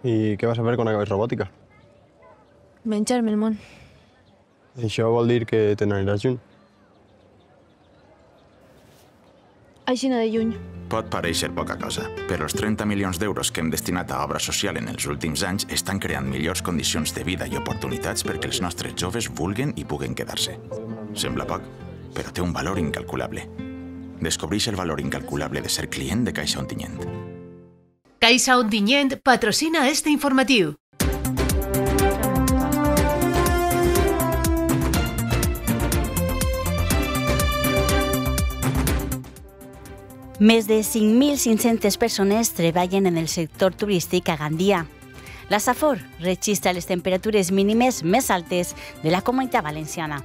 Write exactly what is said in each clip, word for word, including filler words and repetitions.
I què vas a fer quan acabes robòtica? Menjar-me el món. Això vol dir que te n'aniràs lluny. Aixina de lluny. Pot parèixer poca cosa, però els trenta milions d'euros que hem destinat a obra social en els últims anys estan creant millors condicions de vida i oportunitats perquè els nostres joves vulguen i puguen quedar-se. Sembla poc, però té un valor incalculable. Descobreix el valor incalculable de ser client de Caixa Ontinyent. Caixa Ontinyent patrocina este informatiu. Més de cinc mil cinc-centes persones treballen en el sector turístic a Gandia. La Safor registra les temperatures mínimes més altes de la Comunitat Valenciana.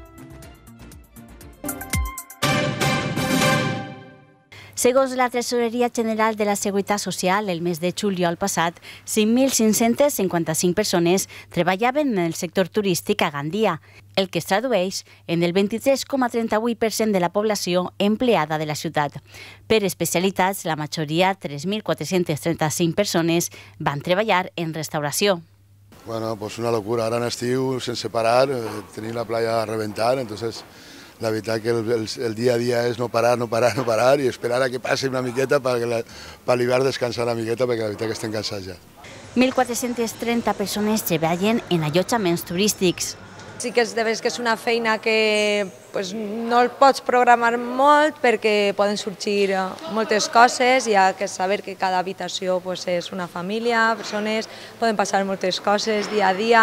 Segons la Tresoreria General de la Seguretat Social, el mes de juliol passat, cinc mil cinc-centes cinquanta-cinc persones treballaven en el sector turístic a Gandia, el que es tradueix en el vint-i-tres coma trenta-vuit per cent de la població empleada de la ciutat. Per especialitats, la majoria, tres mil quatre-cents trenta-cinc persones, van treballar en restauració. Bueno, pues una locura. Ara en estiu, sense parar, tenim la playa a reventar, entonces la veritat que el, el, el dia a dia és no parar, no parar, no parar i esperar a que passi una miqueta per a l'hivern descansar una miqueta perquè la veritat que estem cansats ja. mil quatre-cents trenta persones treballen en allotjaments turístics. Sí que és de veres que és una feina que pues, no el pots programar molt perquè poden sorgir moltes coses, hi ha que saber que cada habitació pues, és una família, persones, poden passar moltes coses dia a dia.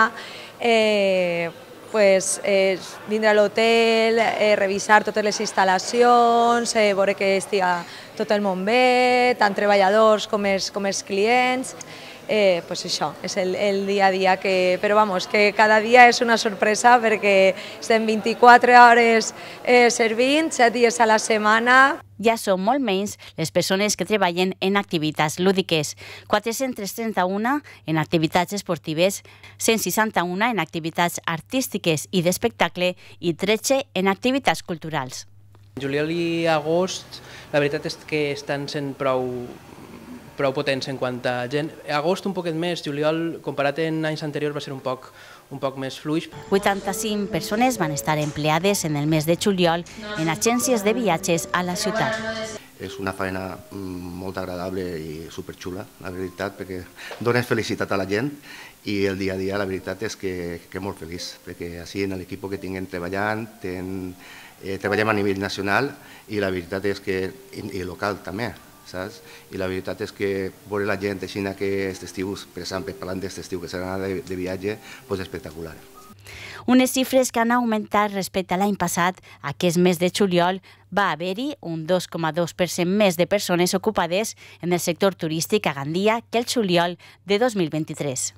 Eh, pues, eh, vindre a l'hotel, eh, revisar totes les instal·lacions, eh, veure que estiga tot el món bé, tant treballadors com els, com els clients. Eh, pues això, és el, el dia a dia, que, però vamos, que cada dia és una sorpresa perquè estem vint-i-quatre hores eh, servint, set dies a la setmana. Ja són molt menys les persones que treballen en activitats lúdiques, quatre-cents trenta-un en activitats esportives, cent seixanta-un en activitats artístiques i d'espectacle i tretze en activitats culturals. Juliol i agost, la veritat és que estan sent prou prou potents en quant a gent. Agost un poquet més, juliol, comparat en anys anteriors, va ser un poc, un poc més fluix. vuitanta-cinc persones van estar empleades en el mes de juliol en agències de viatges a la ciutat. És una feina molt agradable i superxula, la veritat, perquè dones felicitat a la gent i el dia a dia la veritat és que, que molt feliç, perquè així en l'equip que tinguem treballant, ten, eh, treballem a nivell nacional i la veritat és que, i, i local també, saps? I la veritat és que veure la gent així en aquest estiu, per exemple, parlant d'aquest estiu que serà de, de viatge, és espectacular. Unes xifres que han augmentat respecte a l'any passat. Aquest mes de juliol va haver-hi un dos coma dos per cent més de persones ocupades en el sector turístic a Gandia que el juliol de dos mil vint-i-tres.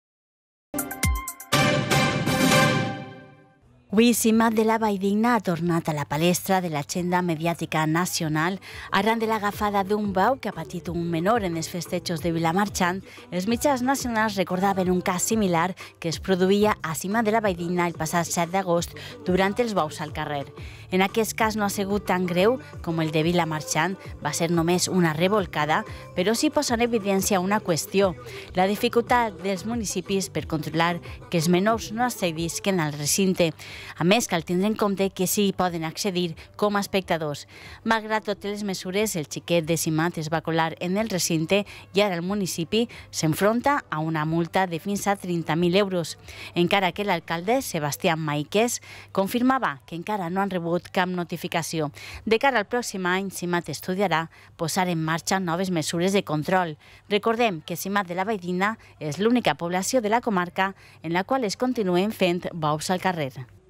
Avui, Simat de la Valldigna ha tornat a la palestra de l'agenda mediàtica nacional arran de l'agafada d'un bou que ha patit un menor en els festejos de Vilamarxant. Els mitjans nacionals recordaven un cas similar que es produïa a Simat de la Valldigna el passat set d'agost durant els bous al carrer. En aquest cas no ha sigut tan greu com el de Vilamarxant, va ser només una revolcada, però sí posa en evidència una qüestió, la dificultat dels municipis per controlar que els menors no accedisquen al recinte. A més, cal tindre en compte que sí poden accedir com a espectadors. Malgrat totes les mesures, el xiquet de Simat es va colar en el recinte i ara el municipi s'enfronta a una multa de fins a trenta mil euros. Encara que l'alcalde, Sebastián Maiqués, confirmava que encara no han rebut cap notificació. De cara al pròxim any, Simat estudiarà posar en marxa noves mesures de control. Recordem que Simat de la Valldigna és l'única població de la comarca en la qual es continuen fent bous al carrer.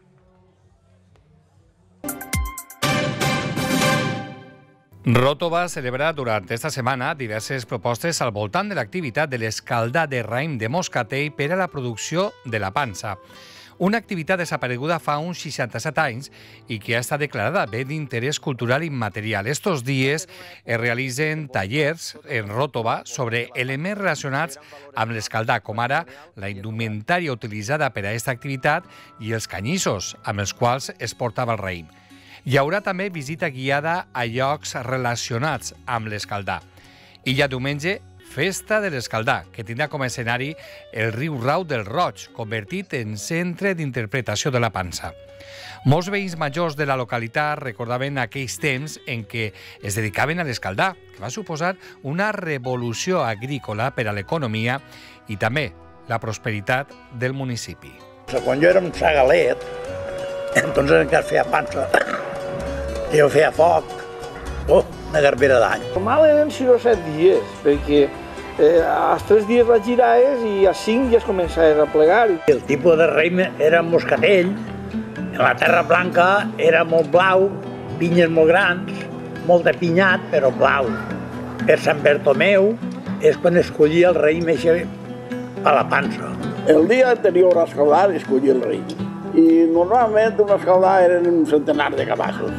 Ròtova celebra durant esta setmana diverses propostes al voltant de l'activitat de l'escaldar de raïm de moscatell per a la producció de la pansa. Una activitat desapareguda fa uns seixanta-set anys i que ha estat declarada bé d'interès cultural immaterial. Estos dies es realitzen tallers en Ròtova sobre elements relacionats amb l'escaldar, com ara la indumentària utilitzada per a aquesta activitat i els canyissos amb els quals es portava el raïm. Hi haurà també visita guiada a llocs relacionats amb l'escaldar. I ja diumenge, Festa de l'Escaldà, que tindrà com a escenari el riu Rau del Roig, convertit en centre d'interpretació de la pansa. Molts veïns majors de la localitat recordaven aquells temps en què es dedicaven a l'escaldà, que va suposar una revolució agrícola per a l'economia i també la prosperitat del municipi. Quan jo era un sagalet, entonces encara feia pansa. Jo feia foc. Oh, una garbera d'any. Normal eren sis o set dies, perquè eh, als tres dies la giraves i a cinc ja es començaves a plegar. El tipus de raïm era moscatell. La terra blanca era molt blau, pinyes molt grans, molt de pinyat, però blau. Per Sant Bertomeu és quan escollia el raïm a la pansa. El dia anterior a escaldar escollia el raïm. I normalment una escaldar eren un centenar de cabassos.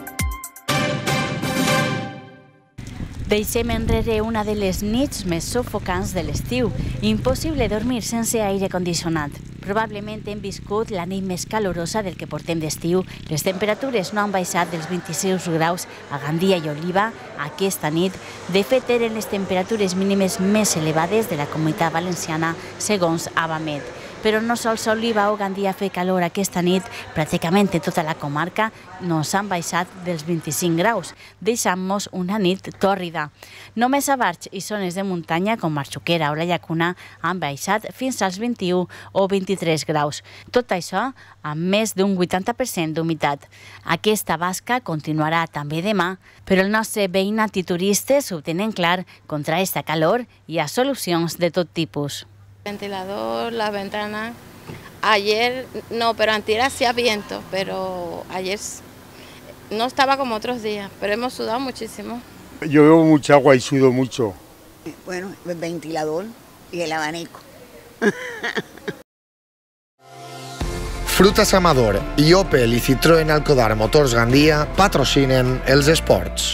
Deixem enrere una de les nits més sufocants de l'estiu. Impossible dormir sense aire condicionat. Probablement hem viscut la nit més calorosa del que portem d'estiu. Les temperatures no han baixat dels vint-i-sis graus a Gandia i Oliva aquesta nit. De fet, eren les temperatures mínimes més elevades de la Comunitat Valenciana, segons Avamed. Però no sols a Oliva o Gandia fer calor aquesta nit, pràcticament tota la comarca no s'han baixat dels vint-i-cinc graus, deixant-nos una nit tòrrida. Només a Barx i zones de muntanya com Marxuquera o la Llacuna han baixat fins als vint-i-u o vint-i-tres graus. Tot això amb més d'un vuitanta per cent d'humitat. Aquesta basca continuarà també demà, però el nostre veïnat i turistes ho tenen clar, contra aquesta calor hi ha solucions de tot tipus. Ventilador, la ventana. Ayer, no, pero antier hacía viento, pero ayer no estaba como otros días, pero hemos sudado muchísimo. Yo bebo mucha agua y sudo mucho. Bueno, el ventilador y el abanico. Frutas Amador i Opel i Citroën Alcodar Motors Gandia patrocinen els esports.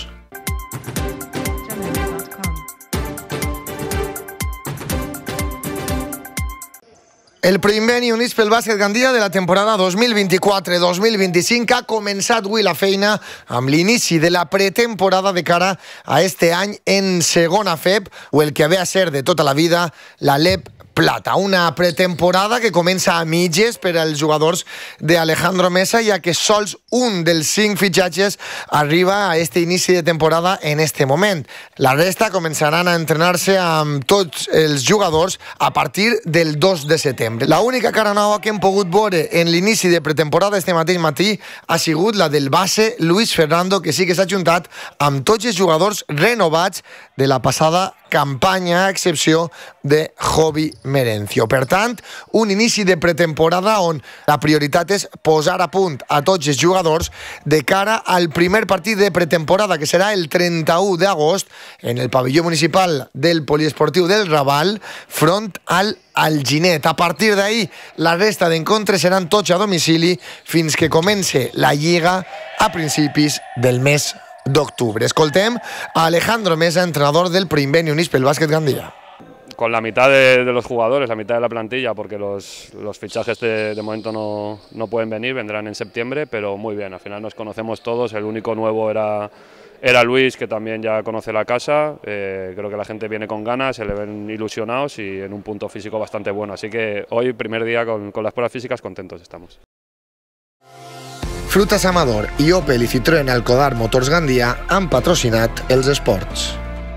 El Primer Units pel bàsquet Gandia de la temporada dos mil vint-i-quatre dos mil vint-i-cinc ha començat avui la feina amb l'inici de la pretemporada de cara a este any en segona F E B o el que ve a ser de tota la vida la L E P Plata. Una pretemporada que comença a mitges per als jugadors d'Alejandro Mesa, ja que sols un dels cinc fitxatges arriba a este inici de temporada en este moment. La resta començaran a entrenar-se amb tots els jugadors a partir del dos de setembre. L'única cara nova que hem pogut veure en l'inici de pretemporada este mateix matí ha sigut la del base Luis Fernando, que sí que s'ha juntat amb tots els jugadors renovats de la passada campanya, a excepció de Jovi Merencio. Per tant, un inici de pretemporada on la prioritat és posar a punt a tots els jugadors de cara al primer partit de pretemporada, que serà el trenta-u d'agost en el pavelló municipal del Poliesportiu del Raval, front al Alginet. A partir d'ahí, la resta d'encontres seran tots a domicili fins que comence la Lliga a principis del mes d'octubre. Escoltem a Alejandro Mesa, entrenador del Primer Units pel bàsquet Gandia. Con la mitad de, de los jugadores, la mitad de la plantilla, porque los, los fichajes de, de momento no, no pueden venir, vendrán en septiembre, pero muy bien, al final nos conocemos todos, el único nuevo era, era Luis, que también ya conoce la casa, eh, creo que la gente viene con ganas, se le ven ilusionados y en un punto físico bastante bueno, así que hoy, primer día con, con las pruebas físicas, contentos estamos. Frutas Amador i Opel i Citroën Alcodar Motors Gandia han patrocinat els esports.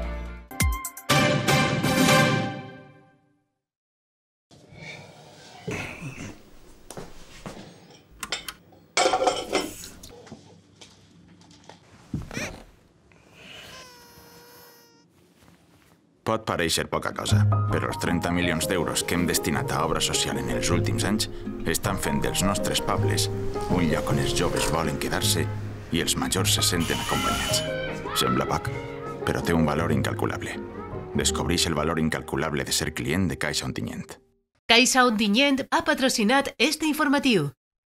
Pot pareixer poca cosa, però els trenta milions d'euros que hem destinat a obra social en els últims anys estan fent dels nostres pobles un lloc on els joves volen quedar-se i els majors se senten acompanyats. Sembla poc, però té un valor incalculable. Descobreix el valor incalculable de ser client de Caixa Ontinyent. Caixa Ontinyent ha patrocinat este informatiu.